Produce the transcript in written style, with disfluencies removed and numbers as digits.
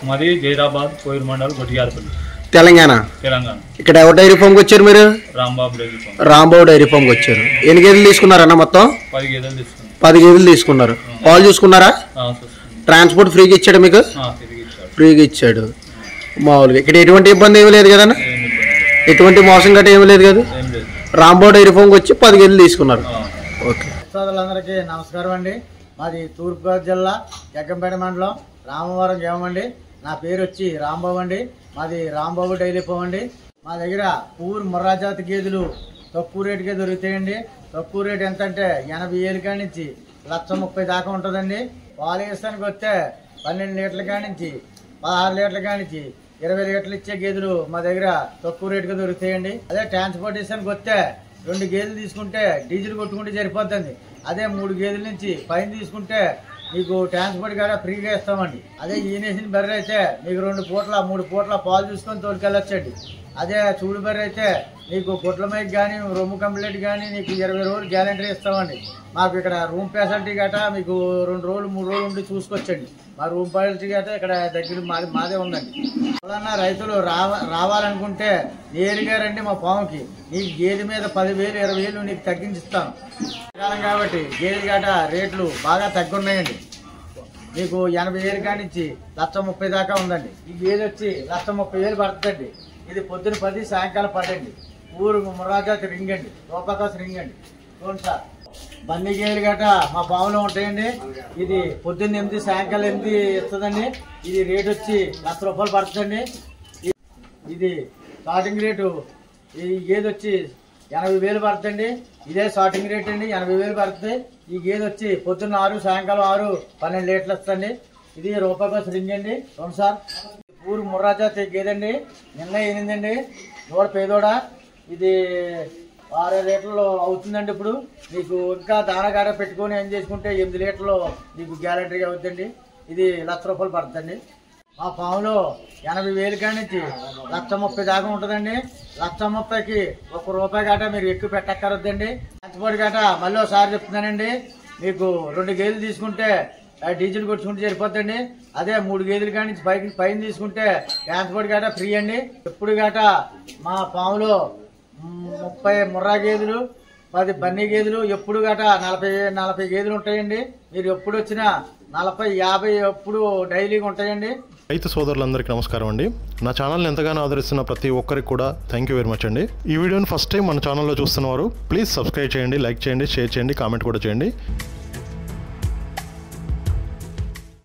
మాది జైరాబాద్ కోయిర్ మండల్ గొట్టియాలపల్లి తెలంగాణ. ఇక్కడ ఎవరు డైరీ ఫామ్కి వచ్చారు మీరు? రాంబాబు డైరీ ఫామ్కి వచ్చారు. ఎన్ని గేదెలు తీసుకున్నారన్న మొత్తం? 10 గేదెలు తీసుకున్నారు. పాలు చూసుకున్నారా? ట్రాన్స్పోర్ట్ ఫ్రీగా ఇచ్చాడు మీకు? ఫ్రీగా ఇచ్చాడు. మామూలుగా ఇక్కడ ఎటువంటి ఇబ్బంది ఏమీ లేదు కదన్నా? ఎటువంటి మోసం గట్రా ఏమీ లేదు కదా? రాంబాబు డైరీ ఫామ్కి వచ్చి 10 గేదెలు తీసుకున్నారు. ఓకే. సోదరులందరికీ నమస్కారం అండి. మాది తూర్పుగోదావరి జిల్లా జగ్గంపేట మండలం రామవరం గ్రామం అండి. నా పేరు వచ్చి రాంబాబు అండి. మాది రాంబాబు డైరీ ఫామ్ అండి. మా దగ్గర పూర్ ముర్రాజాతి గేదెలు తక్కువ రేటుకే దొరుకుతాయండి. తక్కువ రేటు ఎంత అంటే 80,000 కాడి నుంచి 1,30,000 దాకా ఉంటుందండి. పాలు వేసానికి వస్తే 12 లీటర్ల కాడి నుంచి 16 లీటర్ల కాడి నుంచి 20 లీటర్లు ఇచ్చే గేదెలు మా దగ్గర తక్కువ రేటుగా దొరుకుతాయండి. అదే ట్రాన్స్పోర్టేషన్కి వస్తే 2 గేదెలు తీసుకుంటే డీజిల్ కొట్టుకుంటే సరిపోతుంది. అదే 3 గేదెల నుంచి పైన తీసుకుంటే మీకు ట్రాన్స్పోర్ట్ కూడా ఫ్రీగా ఇస్తామండి. అదే ఈనేసిన బర్రె అయితే మీకు 2 పూట్ల 3 పూట్ల పాలు చూసుకొని తోలుకెళ్ళొచ్చండి. అదే చూడు బర్రె అయితే నీకు గుడ్ల మైక్ కానీ రొమ్ము కంప్లీట్ కానీ నీకు 20 రోజులు గ్యారంటీ ఇస్తామండి. మాకు ఇక్కడ రూమ్ ఫెసిలిటీ గట్రా మీకు 2 రోజులు 3 రోజులు ఉండి చూసుకొచ్చండి. మా రూమ్ ఫెసిలిటీ గట్రా ఇక్కడ దగ్గర మాదే ఉందండి. ఎవరన్నా రైతులు రావాలనుకుంటే నేరుగా రండి మా ఫామ్కి. నీకు గేదె మీద 10,000 20,000 నీకు తగ్గించిస్తాను కాబట్టి గేదె గట్రా రేట్లు బాగా తగ్గున్నాయండి. మీకు 80,000 కాడి నుంచి 1,30,000 దాకా ఉందండి. ఈ గేదె వచ్చి 1,30,000 పడుతుందండి. ఇది పొద్దున 10 సాయంకాలం 10 అండి. ఊరు ముర్రాజాతి రింగ్ అండి, రూపాకాశ రింగ్ అండి. చూడండి సార్, బన్నీ గేదెలు గట్రా మా ఫామ్లో ఉంటాయండి. ఇది పొద్దున్న 8 సాయంకాలం 8 ఇస్తుందండి. ఇది రేట్ వచ్చి 1,00,000 రూపాయలు పడుతుందండి. ఇది స్టార్టింగ్ రేటు ఈ గేదె వచ్చి 80,000 పడుతుందండి. ఇదే స్టార్టింగ్ రేట్ అండి, 80,000 పడుతుంది. ఈ గేదె వచ్చి పొద్దున్న 6 సాయంకాలం 6 12 లీటర్లు వస్తుంది. ఇది రూపాయకోస రింగ్ అండి. చూడండి సార్, ఊరు ముర్రాజాతి గేదండి. నిన్న ఏనిందండి దూడ పేదోడ. ఇది 6 లీటర్లు అవుతుందండి. ఇప్పుడు మీకు ఇంకా దానగాడ పెట్టుకొని ఏం చేసుకుంటే 8 లీటర్లు మీకు గ్యారంటీగా అవుతుందండి. ఇది 1,00,000 రూపాయలు పడుతుందండి. మా ఫామ్లో 80,000 కాడి నుంచి 1,30,000 దాకా ఉంటుందండి. 1,30,000కి ₹1 గట్రా మీరు ఎక్కువ పెట్టక్కరొద్దండి. ట్రాన్స్పోర్ట్ గట్రా మళ్ళీ ఒకసారి చెప్తున్నానండి. మీకు 2 గేదెలు తీసుకుంటే డీజిల్ కొట్టుకుంటే సరిపోద్దండి. అదే 3 గేదెల కాడి నుంచి పైన తీసుకుంటే ట్రాన్స్పోర్ట్ గట్రా ఫ్రీ అండి. ఎప్పుడు గట్రా మా ఫామ్లో 30 ముర్రా గేదెలు 10 బన్నీ గేదెలు ఎప్పుడు గట్రా 40 గేదెలు ఉంటాయండి. మీరు ఎప్పుడు వచ్చినా 40 50 ఎప్పుడు డైలీగా ఉంటాయండి. రైతు సోదరులందరికీ నమస్కారం అండి. నా ఛానల్ని ఎంతగానో ఆదరిస్తున్న ప్రతి ఒక్కరికి కూడా థ్యాంక్ యూ వెరీ మచ్ అండి. ఈ వీడియోని ఫస్ట్ టైం మన ఛానల్లో చూస్తున్నవారు ప్లీజ్ సబ్స్క్రైబ్ చేయండి, లైక్ చేయండి, షేర్ చేయండి, కామెంట్ కూడా చేయండి.